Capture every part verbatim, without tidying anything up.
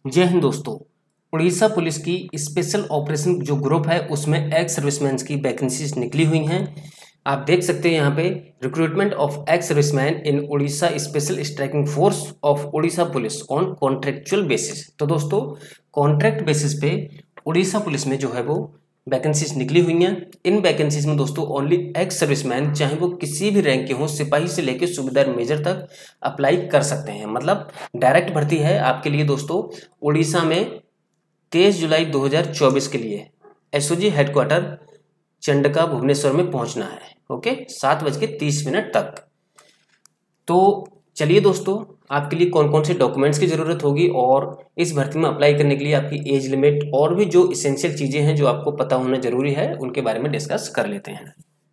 जय हिंद दोस्तों। उड़ीसा पुलिस की स्पेशल ऑपरेशन जो ग्रुप है उसमें एक्स सर्विसमैन की वैकेंसीज निकली हुई हैं। आप देख सकते हैं यहाँ पे recruitment of ex serviceman in Odisha special striking force of Odisha police on contractual basis. तो दोस्तों कॉन्ट्रैक्ट बेसिस पे उड़ीसा पुलिस में जो है वो वैकेंसीज निकली हुई हैं। इन वैकेंसीज में दोस्तों ओनली एक्स सर्विसमैन चाहे वो किसी भी रैंक के हों, सिपाही से लेकर सूबेदार मेजर तक अप्लाई कर सकते हैं। मतलब डायरेक्ट भर्ती है आपके लिए दोस्तों। उड़ीसा में तेईस जुलाई दो हज़ार चौबीस के लिए एसओजी हेडक्वार्टर चंडका भुवनेश्वर में पहुंचना है। ओके, सात बज के तीस मिनट तक। तो चलिए दोस्तों, आपके लिए कौन कौन से डॉक्यूमेंट्स की ज़रूरत होगी और इस भर्ती में अप्लाई करने के लिए आपकी एज लिमिट और भी जो इसेंशियल चीज़ें हैं जो आपको पता होना जरूरी है उनके बारे में डिस्कस कर लेते हैं।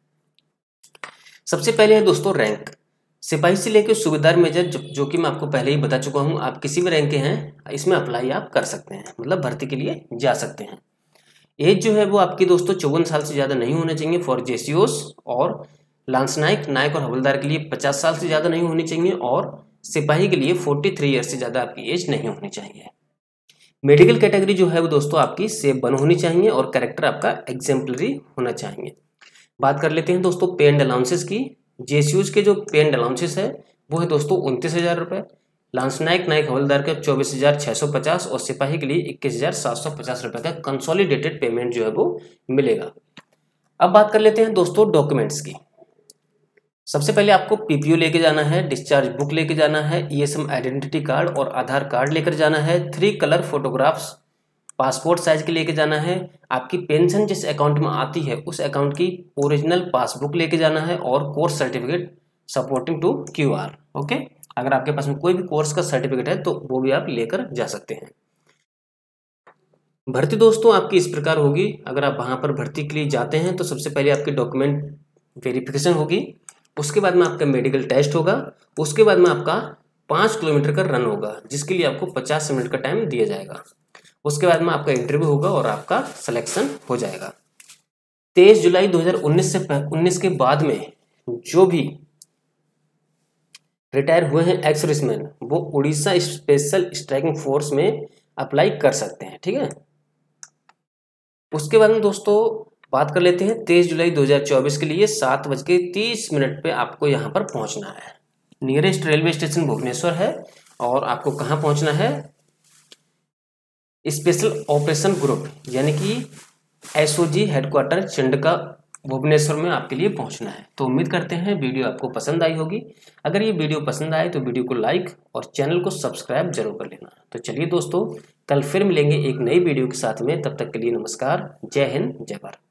सबसे पहले है दोस्तों रैंक। सिपाही से लेकर सूबेदार मेजर जो, जो कि मैं आपको पहले ही बता चुका हूं, आप किसी भी रैंक के हैं इसमें अप्लाई आप कर सकते हैं, मतलब भर्ती के लिए जा सकते हैं। एज जो है वो आपकी दोस्तों चौवन साल से ज़्यादा नहीं होना चाहिए फॉर जेसीओस, और लांस नायक नायक और हवलदार के लिए पचास साल से ज़्यादा नहीं होनी चाहिए, और सिपाही के लिए तैंतालीस ईयर से ज़्यादा आपकी एज नहीं होनी चाहिए। मेडिकल कैटेगरी जो है वो दोस्तों आपकी सेफ वन होनी चाहिए और कैरेक्टर आपका एग्जाम्पलरी होना चाहिए। बात कर लेते हैं दोस्तों पे एंड अलाउंसेस की। जेसीयूज के जो पे एंड अलाउंसेस है वो है दोस्तों उनतीस हज़ार रुपये, लांस नायक नायक हवलदार का चौबीस हज़ार छः सौ पचास और सिपाही के लिए इक्कीस हज़ार सात सौ पचास रुपये का कंसोलिडेटेड पेमेंट जो है वो मिलेगा। अब बात कर लेते हैं दोस्तों डॉक्यूमेंट्स की। सबसे पहले आपको पीपीओ लेके जाना है, डिस्चार्ज बुक लेके जाना है, ईएसएम आइडेंटिटी कार्ड और आधार कार्ड लेकर जाना है, three colour photographs passport size के लेके जाना है, आपकी पेंशन जिस अकाउंट में आती है उस अकाउंट की ओरिजिनल पासबुक लेके जाना है और course certificate supporting to QR. Okay, अगर आपके पास में कोई भी कोर्स का सर्टिफिकेट है तो वो भी आप लेकर जा सकते हैं। भर्ती दोस्तों आपकी इस प्रकार होगी। अगर आप वहां पर भर्ती के लिए जाते हैं तो सबसे पहले आपकी डॉक्यूमेंट वेरिफिकेशन होगी, उसके बाद में आपका मेडिकल टेस्ट होगा, उसके बाद में आपका पाँच किलोमीटर का रन होगा जिसके लिए आपको पचास मिनट का टाइम दिया जाएगा। उसके बाद में आपका इंटरव्यू होगा और आपका सिलेक्शन हो जाएगा। तेईस जुलाई दो हज़ार उन्नीस से उन्नीस के बाद में जो भी रिटायर हुए हैं एक्स सर्विसमैन वो उड़ीसा स्पेशल स्ट्राइकिंग फोर्स में अप्लाई कर सकते हैं। ठीक है, उसके बाद में दोस्तों बात कर लेते हैं तेईस जुलाई दो हज़ार चौबीस के लिए सात बज के तीस मिनट पे आपको यहाँ पर पहुँचना है। नियरेस्ट रेलवे स्टेशन भुवनेश्वर है और आपको कहाँ पहुँचना है, स्पेशल ऑपरेशन ग्रुप यानी कि एसओजी हेडक्वार्टर चंडका भुवनेश्वर में आपके लिए पहुंचना है। तो उम्मीद करते हैं वीडियो आपको पसंद आई होगी। अगर ये वीडियो पसंद आए तो वीडियो को लाइक और चैनल को सब्सक्राइब जरूर कर लेना। तो चलिए दोस्तों, कल फिर मिलेंगे एक नई वीडियो के साथ में। तब तक के लिए नमस्कार, जय हिंद, जय भारत।